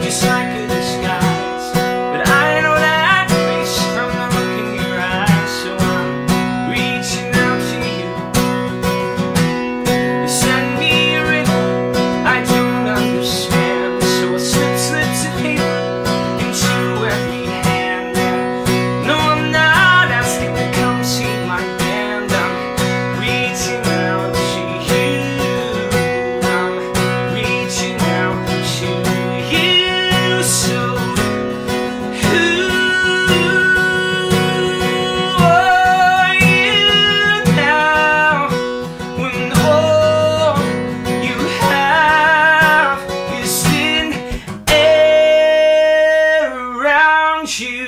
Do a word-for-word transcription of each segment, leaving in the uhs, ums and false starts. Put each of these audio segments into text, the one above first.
just like a disguise, but I know that face from the look in your eyes. So I'm reaching out to you. You send me a riddle I don't understand, so I slip slips of paper into every hand. And no, I'm not asking to come see my band. I'm reaching out to you. I'm reaching out to you. So who are you now, when all you have is thin air around you?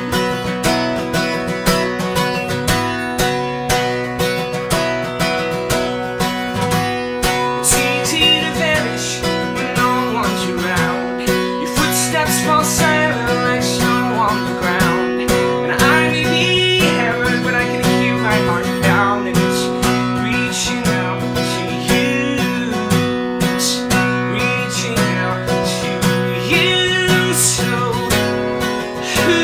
It's easy to vanish when no one's around. Your footsteps fall silent like snow on the ground. And I may be hammered, but I can hear my heart pound. And it's reaching out to you. It's reaching out to you. So who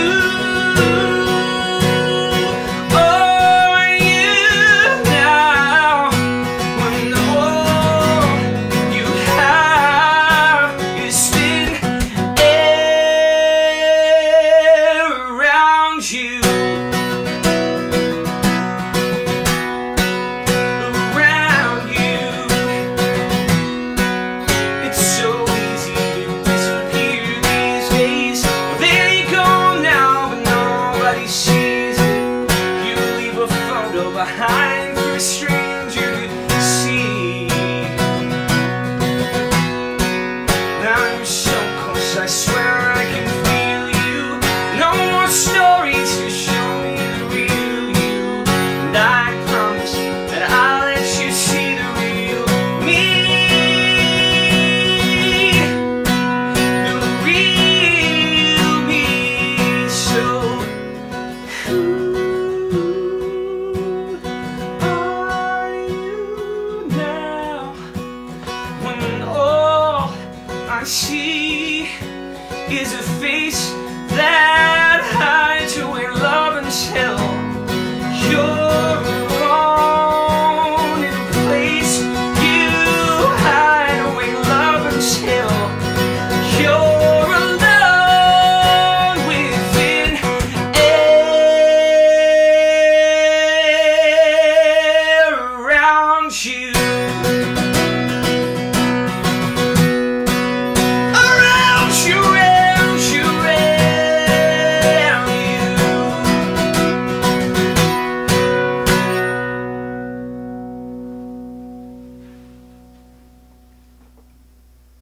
are you now, when all you have is thin air around you? Around you. It's so easy to disappear these days. Well, there you go now, but nobody sees it. You leave a photo behind for a stranger to see. Now you're so close, I swear I can feel you. No more stories to show me the real you. And I promise that I'll let you see the real me. The real me. So who are you now, when all I see is a face